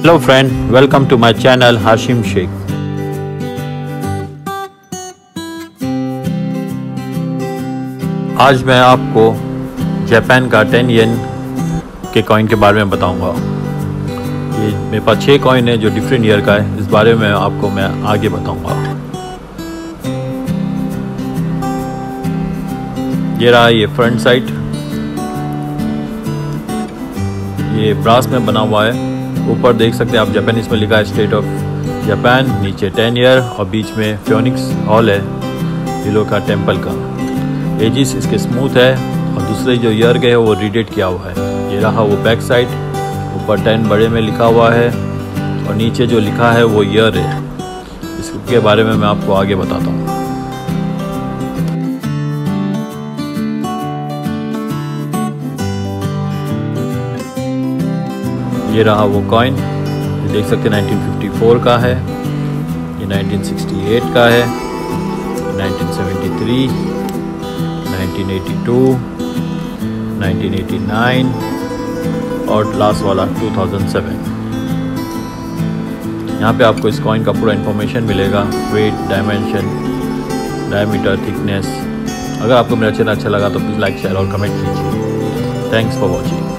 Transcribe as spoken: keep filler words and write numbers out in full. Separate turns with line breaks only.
Hello friend, welcome to my channel Hashim Shaikh. आज मैं आपको जापान का टेन येन के कॉइन के बारे में बताऊंगा। ये मेरे पास छः कॉइन है जो डिफरेंट ईयर का है। इस बारे में आपको मैं आगे बताऊंगा। ये रहा ये फ्रंट साइड, ये ब्रास में बना हुआ है। ऊपर देख सकते हैं आप जापानीज में लिखा है स्टेट ऑफ जापान, नीचे टेन ईयर और बीच में फियोनिक्स हॉल है हिलो का टेम्पल का। एजिस इसके स्मूथ है और दूसरे जो ईयर के है वो रीडेट किया हुआ है। ये रहा वो बैक साइड, ऊपर टेन बड़े में लिखा हुआ है और नीचे जो लिखा है वो ईयर है। इसके बारे में मैं आपको आगे बताता हूँ। ये रहा वो कॉइन, ये देख सकते हैं नाइनटीन फिफ्टी फोर का है, ये नाइनटीन सिक्सटी एट का है, nineteen seventy three, nineteen eighty two, nineteen eighty nine और लास्ट वाला टू थाउजेंड सेवन। यहाँ पे आपको इस कॉइन का पूरा इन्फॉर्मेशन मिलेगा, वेट, डायमेंशन, डायमीटर, थिकनेस। अगर आपको मेरा चैनल अच्छा लगा तो प्लीज़ लाइक, शेयर और कमेंट कीजिए। Thanks for watching.